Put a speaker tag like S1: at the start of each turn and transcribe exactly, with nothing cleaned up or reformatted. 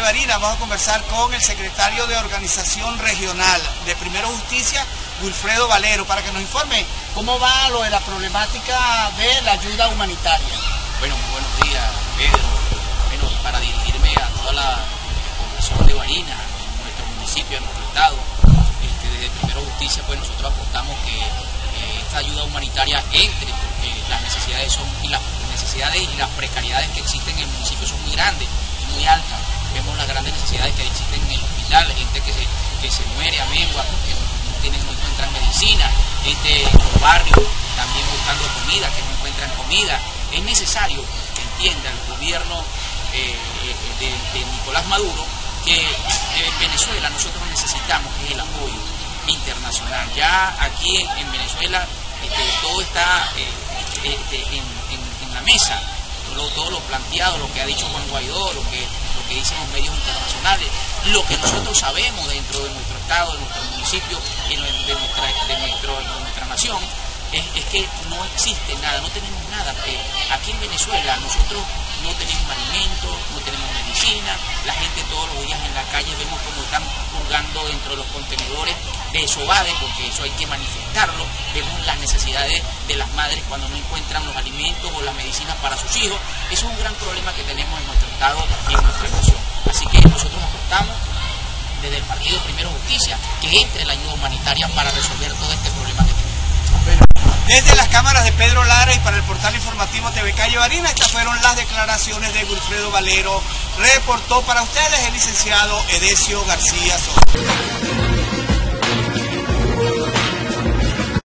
S1: Barina vamos a conversar con el secretario de Organización Regional de Primero Justicia, Wilfredo Valero, para que nos informe cómo va lo de la problemática de la ayuda humanitaria.
S2: Bueno, muy buenos días, Pedro. Bueno, para dirigirme a toda la población de Barina, en nuestro municipio, en nuestro estado, este, desde Primero Justicia, pues nosotros apostamos que eh, esta ayuda humanitaria entre, porque las necesidades son y las necesidades y las precariedades que existen en el municipio son muy grandes, muy altas. Vemos las grandes necesidades que existen en el hospital, gente que se, que se muere a mengua porque no, tienen, no encuentran medicina, gente en los barrios también buscando comida, que no encuentran comida. Es necesario que entienda el gobierno eh, de, de Nicolás Maduro que en Venezuela nosotros necesitamos es el apoyo internacional. Ya aquí en, en Venezuela este, todo está eh, este, en, en, en la mesa, todo, todo lo planteado, lo que ha dicho Juan Guaidó, lo que, lo que dicen los medios internacionales, lo que nosotros sabemos dentro de nuestro estado, de nuestro municipio, de nuestra, de nuestro, de nuestra nación. Es, es que no existe nada, no tenemos nada. Eh, aquí en Venezuela nosotros no tenemos alimentos, no tenemos medicina, la gente todos los días en la calle vemos cómo están purgando dentro de los contenedores de Sobade, porque eso hay que manifestarlo, vemos las necesidades de las madres cuando no encuentran los alimentos o las medicinas para sus hijos. Eso es un gran problema que tenemos en nuestro estado y en nuestra nación. Así que nosotros apostamos desde el partido Primero Justicia que entre la ayuda humanitaria para resolver todo este problema que tenemos.
S1: Bueno, desde las cámaras de Pedro Lara y para el portal informativo T V Calle Barina, estas fueron las declaraciones de Wilfredo Valero. Reportó para ustedes el licenciado Edesio García Soto.